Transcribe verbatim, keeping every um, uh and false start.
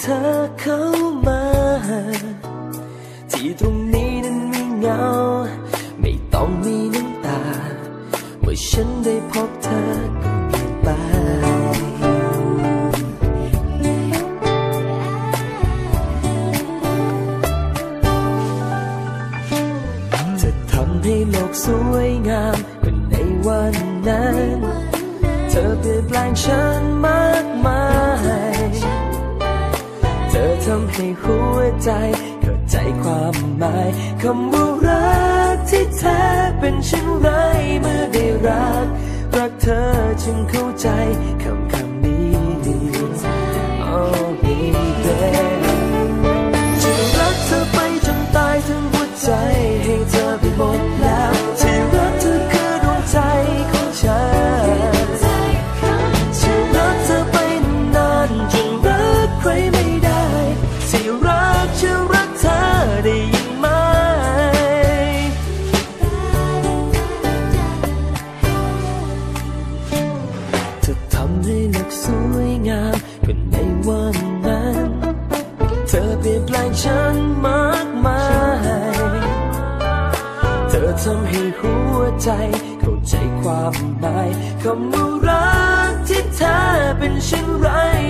อเข้ามาที่ตรงนี้นั้นมีเงาไม่ต้องมีน้ำตาเมื่อฉันได้พบเธอก็เปลี่ยนไปเธอทำให้โลกสวยงามเป็นในวันนั้นเธอเปลี่ยนแปลงฉันมากมายเธอทำให้หัวใจเข้าใจความหมายคำว่ารักที่แท้เป็นเช่นไรเมื่อได้รักรักเธอจึงเข้าใจคำคำนี้ Oh baby จะรักเธอไปจนตายทั้งหัวใจให้เธอไปหมดแล้วที่รักเธอคือดวงใจของฉันที่รักเธอไปนานจนรักใครไม่ได้ที่รักจะรักเธอได้ยิ่งไหมเธอทำให้โลกสวยงามเป็นในวันนั้นเธอเปลี่ยนแปลงฉันมากมายเธอทำให้หัวใจเข้าใจความหมายคำว่ารักที่แท้เป็นเช่นไร